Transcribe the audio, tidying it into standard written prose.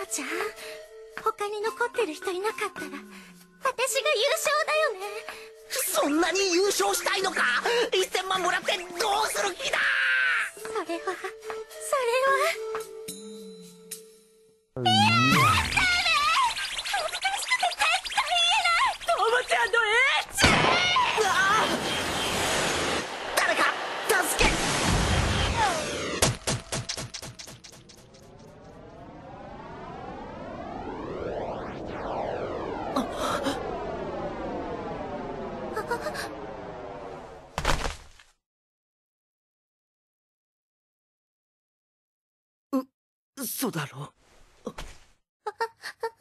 ちゃん、他に残ってる人いなかったら私が優勝だよね。 そんなに優勝したいのか。1000万もらってどうする気だ。 それは誰か助け。嘘だろ。